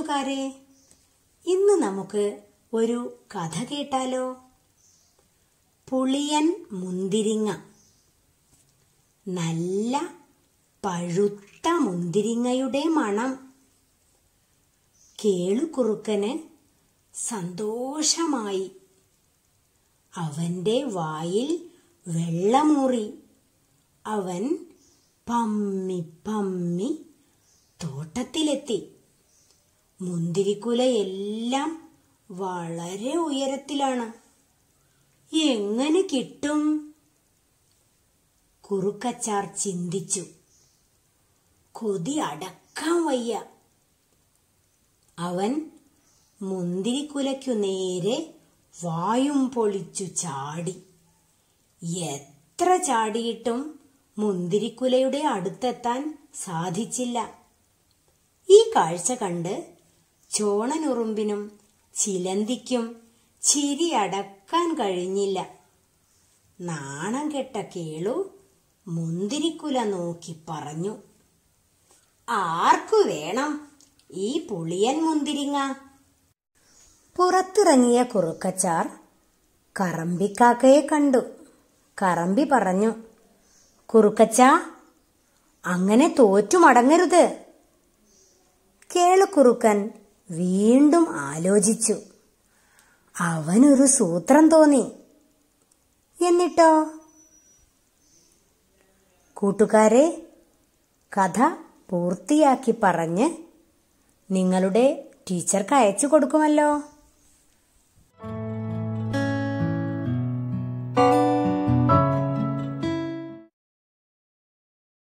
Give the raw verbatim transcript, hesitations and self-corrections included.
കൂട്ടുകാരെ, ഇന്ന് നമുക്ക് ഒരു കഥ കേട്ടാലോ? പുളിയൻ മുന്തിരിങ്ങ. നല്ല പഴുത്ത മുന്തിരിങ്ങയുടെ മണം. കേളുകുറുക്കന് സന്തോഷമായി. അവന്റെ വായിൽ വെള്ളമൂറി. അവൻ പമ്മി പമ്മി തോട്ടത്തിലെത്തി. മുന്തിരിക്കുലയെല്ലാം വളരെ ഉയരത്തിലാണ്. എങ്ങനെ കിട്ടും? കുറുക്കച്ചാർ ചിന്തിച്ചു. കൊതി അടക്കാൻ വയ്യ. അവൻ മുന്തിരിക്കുലയ്ക്കു നേരെ വായും പൊളിച്ചു ചാടി. എത്ര ചാടിയിട്ടും മുന്തിരിക്കുലയുടെ അടുത്തെത്താൻ സാധിച്ചില്ല. ഈ കാഴ്ച കണ്ട് ചോണനുറുമ്പിനും ചിലന്തിക്കും ചിരി അടക്കാൻ കഴിഞ്ഞില്ല. നാണം കെട്ട കേളു മുന്തിരിക്കുല നോക്കി പറഞ്ഞു, ആർക്കു വേണം ഈ പുളിയൻ മുന്തിരിങ്ങ? പുറത്തിറങ്ങിയ കുറുക്കച്ചാർ കറമ്പിക്കാക്കയെ കണ്ടു. കറമ്പി പറഞ്ഞു, കുറുക്കച്ചാ, അങ്ങനെ തോറ്റു മടങ്ങരുത്. കേളുകുറുക്കൻ വീണ്ടും ആലോചിച്ചു. അവനൊരു സൂത്രം തോന്നി. എന്നിട്ടോ? കൂട്ടുകാരെ, കഥ പൂർത്തിയാക്കി പറഞ്ഞ് നിങ്ങളുടെ ടീച്ചർക്ക് അയച്ചു കൊടുക്കുമല്ലോ.